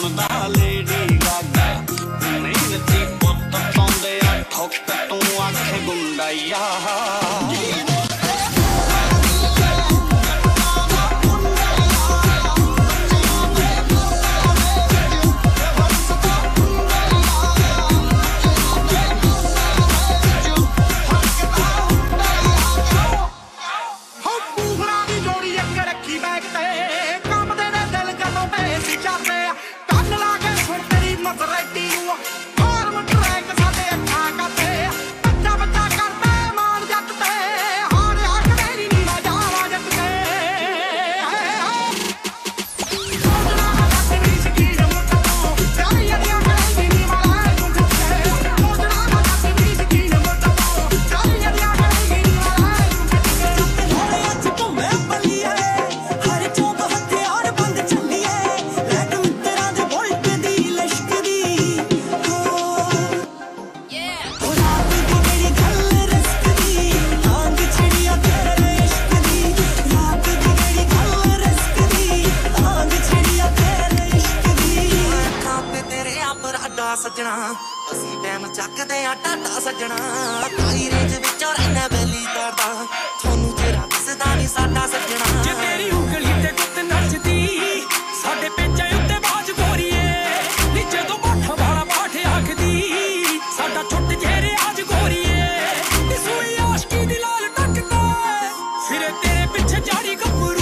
सुनदा Lady Gaga नहीं नची पुत पाउंदे आ ठोक तू आखे गुंडाइया सजना असी टाइम चकदे आ टाटा सजना ताई रेंज विचों रहना बैली करदा थानू तेरा दिसदा नहीं साडा सजना जे तेरी उंगली ते गुੱਤ नचदी साडे पेचां उत्ते बाज गोरीए नी जदों बाठा वाला बाठ आखदी साडा छुट जेरे आज गोरीए नी सूई आशकी दी लाल टकदा सिरे तेरे पिछे जाड़ी गब्बरू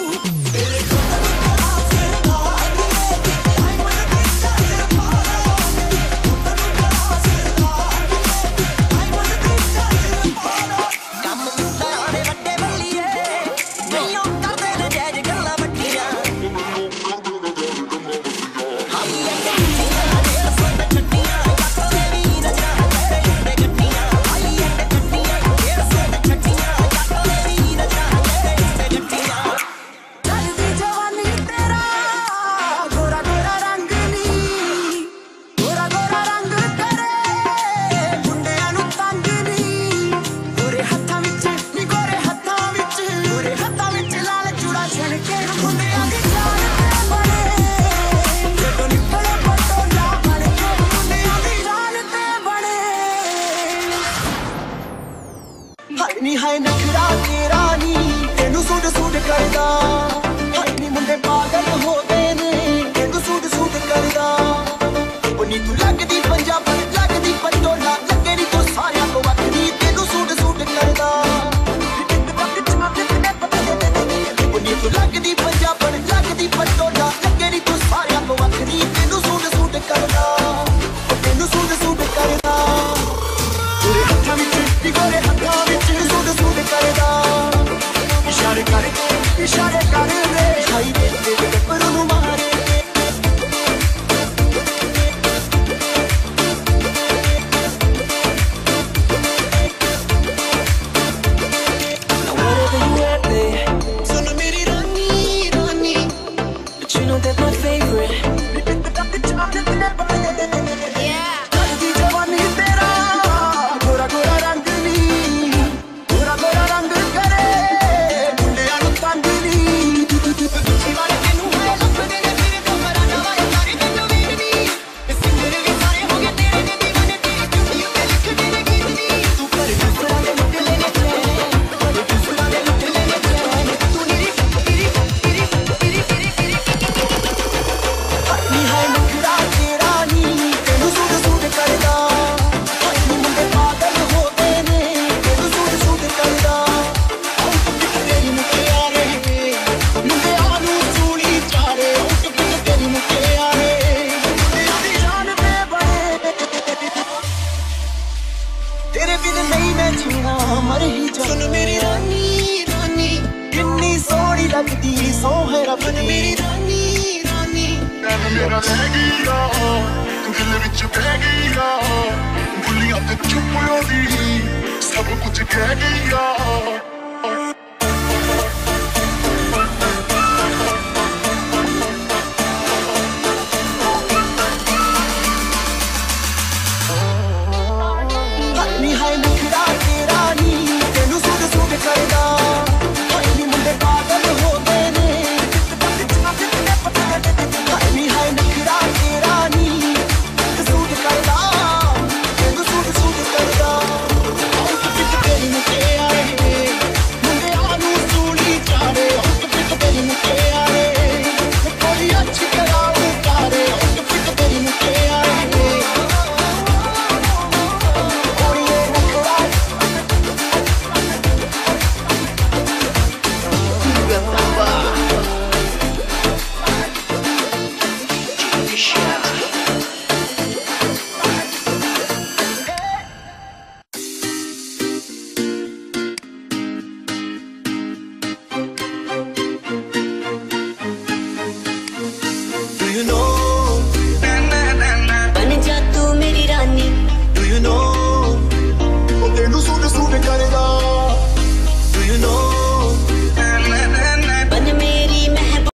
नी हाय नखरा तेरा नी तेनू सूट सूट करदा हाय नी मुंडे पागल हो गए ने तेनू सूट सूट करदा ओ नी तू लगदी पंजाबी लगदी पंडोला लगे नी तू सारियां को वखरी तेनू सूट सूट करदा ओ नी तू लगदी पंजाबी लगदी पंडोला लगे नी तू सारियां को वखरी तेनू सूट सूट करदा ओ तेनू सूट सूट करदा तेरे हत्थां विच नी गोरे हत्थां विच इशारे कर रे हाई दे पर मारे सुन मेरी रानी रानी but you know that my favorite सुन मेरी रानी रानी किन्नी सोहनी लगदी सोहे रब दी मेरी रानी रानी मैं मेरा रह गया दिल विच बह गया गुलियां ते चुप होदी सब कुछ कह गया